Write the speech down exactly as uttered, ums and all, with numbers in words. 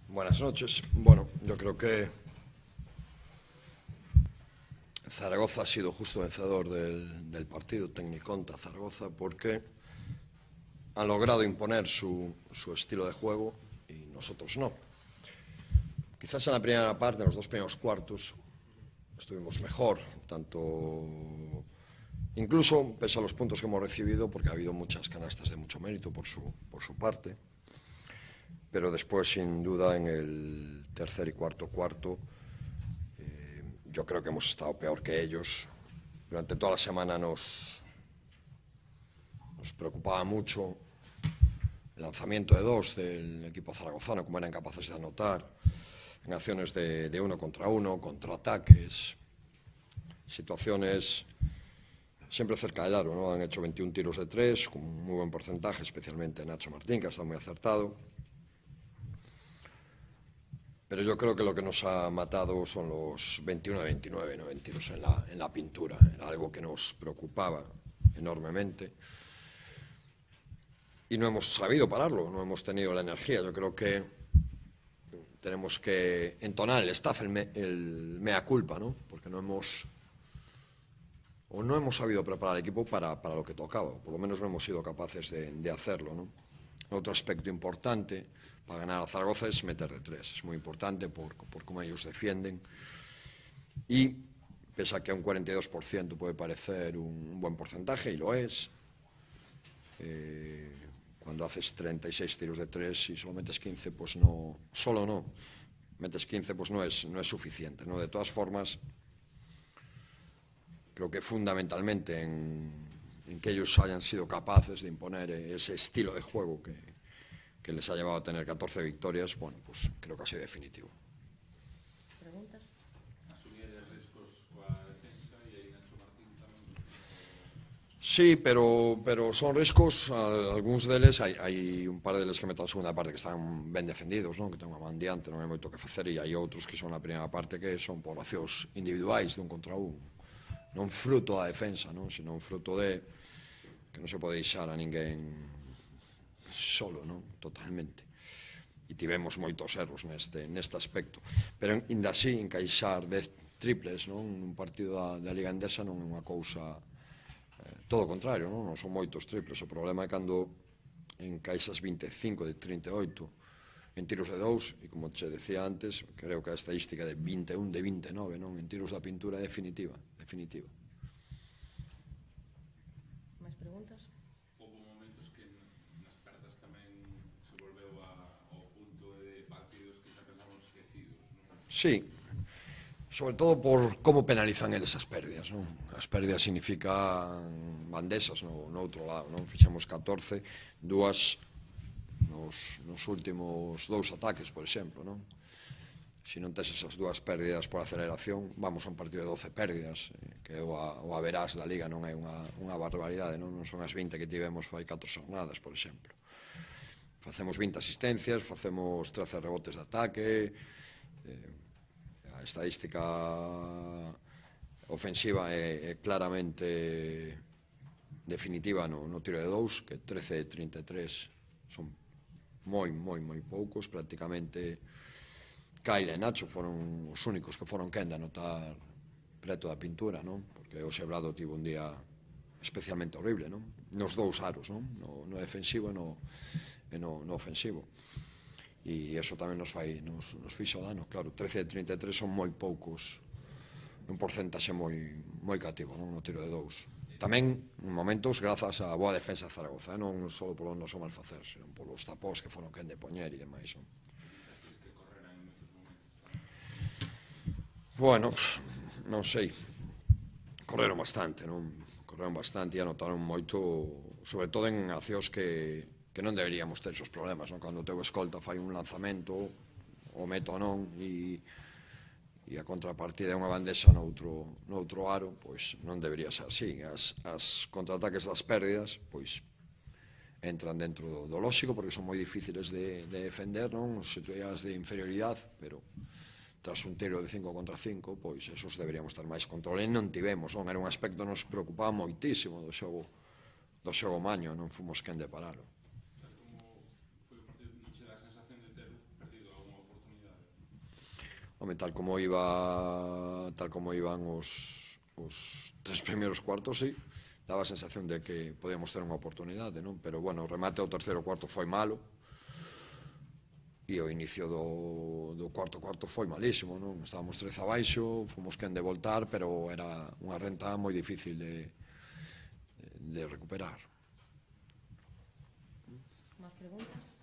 Buenas noches. Bueno, yo creo que Zaragoza ha sido justo vencedor del, del partido, Tecniconta Zaragoza, porque han logrado imponer su, su estilo de juego y nosotros no. Quizás en la primera parte, en los dos primeros cuartos, estuvimos mejor, tanto incluso pese a los puntos que hemos recibido, porque ha habido muchas canastas de mucho mérito por su, por su parte. Pero después, sin duda, en el tercer y cuarto cuarto, eh, yo creo que hemos estado peor que ellos. Durante toda la semana nos, nos preocupaba mucho el lanzamiento de dos del equipo zaragozano, como eran capaces de anotar, en acciones de, de uno contra uno, contraataques, situaciones siempre cerca del aro, ¿no? Han hecho veintiún tiros de tres, con un muy buen porcentaje, especialmente Nacho Martín, que ha estado muy acertado. Pero yo creo que lo que nos ha matado son los veintiuno de veintinueve, ¿no? En tiros en la, en la pintura. Era algo que nos preocupaba enormemente. Y no hemos sabido pararlo, no hemos tenido la energía. Yo creo que tenemos que entonar el staff el, me, el mea culpa, ¿no? Porque no hemos, o no hemos sabido preparar el equipo para, para lo que tocaba. Por lo menos no hemos sido capaces de, de hacerlo, ¿no? Otro aspecto importante para ganar a Zaragoza es meter de tres. Es muy importante por, por cómo ellos defienden. Y pese a que a un cuarenta y dos por ciento puede parecer un, un buen porcentaje, y lo es, eh, cuando haces treinta y seis tiros de tres y solo metes quince, pues no, solo no, metes quince, pues no es, no es suficiente, ¿no? De todas formas, creo que fundamentalmente en, en que ellos hayan sido capaces de imponer ese estilo de juego que, que les ha llevado a tener catorce victorias, bueno, pues creo que ha sido definitivo. Preguntas? Asumir riscos coa defensa e aí Nacho Martín tamén. Sí, pero, pero son riscos, algúns deles, hai, hai un par deles que metan a segunda parte que están ben defendidos, non? Que ten unha man diante, non hai moito que facer, e hai outros que son a primeira parte que son por accións individuais de un contra un, non fruto da defensa, non? Sino un fruto de que non se pode deixar a ninguén solo, non? Totalmente. E tivemos moitos erros neste, neste aspecto. Pero, ainda así, encaixar dez triples, non? Nun partido da, da Liga Endesa non é unha cousa... Eh, todo o contrario, non? Non son moitos triples. O problema é cando encaixas vinte e cinco de trinta e oito en tiros de dous, e como che decía antes, creo que a estadística de vinte e un de vinte e nove, non? En tiros da pintura é definitiva, definitiva. Máis preguntas? Houve momentos que nas perdas tamén se volveu a, ao punto de partidos que xa pensamos esquecidos, non? Sí, sobre todo por como penalizan eles as pérdidas, non? As pérdidas significan bandesas no, no outro lado, non? Fixemos catorce, dúas nos, nos últimos dous ataques, por exemplo, non? Se non tes esas dúas pérdidas por aceleración, vamos a un partido de doce pérdidas, que o, a, o averás da Liga non é unha, unha barbaridade, non? Non son as vinte que tivemos fai catro xornadas, por exemplo. Facemos vinte asistencias, facemos trece rebotes de ataque, eh, a estadística ofensiva é, é claramente definitiva no, no tiro de dous, que trece de trinta e tres son moi, moi, moi poucos, prácticamente Kyle e Nacho foron os únicos que foron quen de anotar preto da pintura, non? Porque o Sebrado tivo un día especialmente horrible, non? Nos dous aros, non? No, no defensivo e no, e no, no ofensivo. E iso tamén nos fai, nos, nos fixo dano, claro, trece de trinta e tres son moi poucos, un porcentaxe moi, moi cativo, non? No tiro de dous. Tamén, en momentos, grazas á boa defensa de Zaragoza, eh? Non só polo noso mal facer, senón polos tapós que foron quen de poñer e demais, non? Bueno, non sei, correron bastante, non? Correron bastante e anotaron moito, sobre todo en accións que, que non deberíamos ter esos problemas, non? Cando o teu escolta fai un lanzamento, o meto non, e, e a contrapartida é unha bandesa noutro, noutro aro, pois non debería ser así. As, as contraataques das pérdidas, pois, entran dentro do, do lóxico, porque son moi difíciles de, de defender, non? Situacións de inferioridade, pero tras un tiro de cinco contra cinco, pois esos deberíamos ter máis control, e non tivemos, non? Era un aspecto que nos preocupaba moitísimo do xogo, do xogo maño, non fomos quen de paralo. Como foi o partido, non che dá a sensación de ter perdido algunha oportunidade Home, tal como iba tal como iban os, os tres primeiros cuartos, sí, daba a sensación de que podíamos ter unha oportunidade, non? Pero, bueno, o remate ao terceiro cuarto foi malo e o inicio do, do cuarto cuarto foi malísimo, non? Estábamos trece abaixo, fomos quen de voltar, pero era unha renta moi difícil de, de recuperar. Más preguntas.